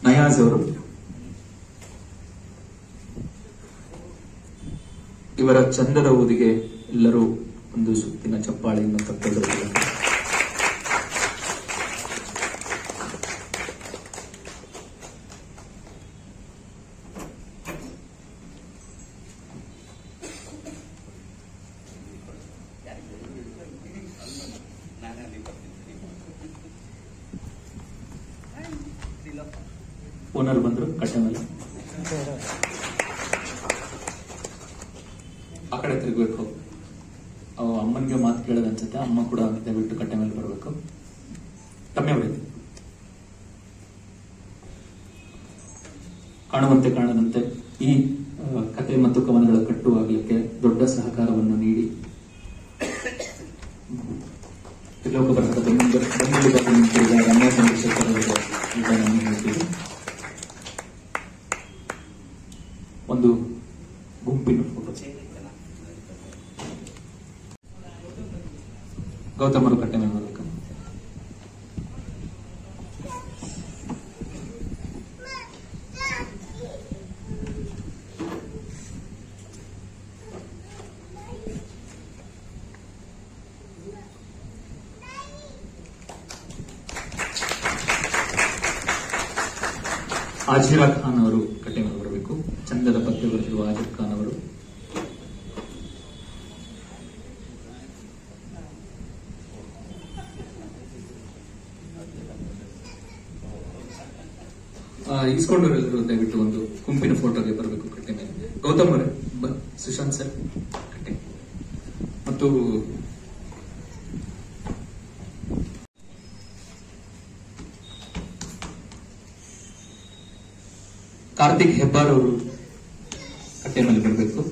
ನಯಾಜ್ ಅವರು, ಇವರ ಚಂದದ ಓದಿಗೆ ಎಲ್ಲರೂ ಒಂದು ಸುತ್ತಿನ ಚಪ್ಪಾಳೆಯನ್ನು ತಟ್ಟಬೇಕು. ಓನರ್ ಬಂದ್ರು ಕಟ್ಟೆ ಮೇಲೆ, ಆ ಕಡೆ ತಿರುಗಬೇಕು. ಅಮ್ಮನಿಗೆ ಮಾತು ಕೇಳೋದು ಅನ್ಸುತ್ತೆ. ಅಮ್ಮ ಕೂಡ ದಯವಿಟ್ಟು ಕಟ್ಟೆ ಮೇಲೆ ಬರಬೇಕು. ಕಮ್ಮಿ ಹೊಡೆದು ಕಾಣುವಂತೆ ಕಾಣದಂತೆ ಈ ಕಥೆ ಮತ್ತು ಕವನಗಳ ಕಟ್ಟುವಾಗಲಿಕ್ಕೆ ದೊಡ್ಡ ಸಹಕಾರವನ್ನು ನೀಡಿ ತ್ರಿಲೋಕ ಬರಹದ ಬೆಂಬಲಿಗರಾದ ನಿಂತಿರುವ ರಮ್ಯಾ ಚಂದ್ರಶೇಖರ್ ಅವರಿಗೆ ಹೇಳ್ತೀವಿ. ಒಂದು ಗುಂಪಿನ ಫೋಟೋ. ಗೌತಮರು ಕಟ್ಟೆ ಮೇಲೆ ಬರಬೇಕು. ಆಜಿರಾ ಖಾನ್ ಅವರು ಕಟ್ಟೆ ಮೇಲೆ ಬರಬೇಕು. ಚಂದದ ಪದ್ಯ ಬರೆದಿರುವ ಆಜಿರ್ ಖಾನ್ ಅವರು. ಈಸ್ಕೊಂಡವರೆಲ್ಲರೂ ದಯವಿಟ್ಟು ಒಂದು ಗುಂಪಿನ ಫೋಟೋಗೆ ಬರಬೇಕು ಕಟ್ಟೆ ಮೇಲೆ. ಗೌತಮ್ ಅವರೇ, ಸುಶಾಂತ್ ಸರ್ ಕಟ್ಟೆ, ಮತ್ತು ಕಾರ್ತಿಕ್ ಹೆಬ್ಬಾರ್ ಅವರು ಕಟ್ಟೆ ಮೇಲೆ ಬರಬೇಕು.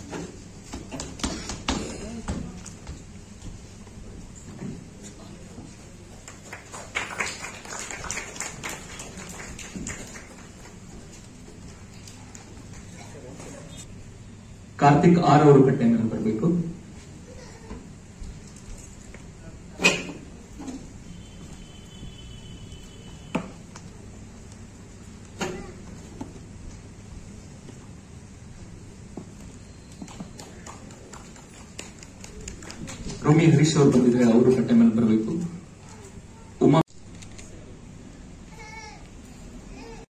ಕಾರ್ತಿಕ್ ಆರ್ ಅವರು ಕಟ್ಟೆ ಮೇಲೆ ಬರಬೇಕು. ರೋಮಿ ಹರೀಶ್ ಅವರು ಬಂದಿದ್ರೆ ಅವರು ಕಟ್ಟೆ ಮೇಲೆ ಬರಬೇಕು.